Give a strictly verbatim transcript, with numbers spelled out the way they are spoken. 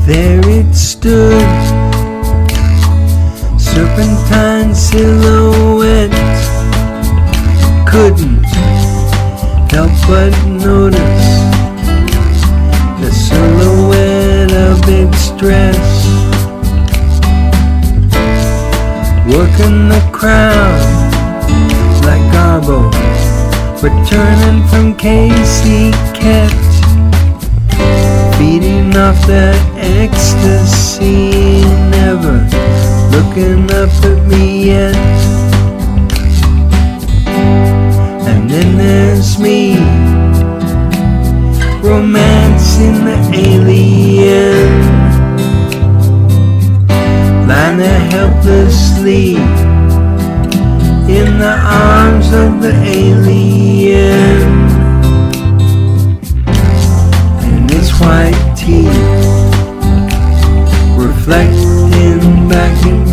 There it stood, serpentine silhouette. Couldn't help but notice the silhouette of its dress. Working the crowd like Garbo, returning from Casey Kept, feeding off that ecstasy, never looking up at me yet. And then there's me, romancing the alien, lying there helplessly in the arms of the alien. And its white teeth reflecting back in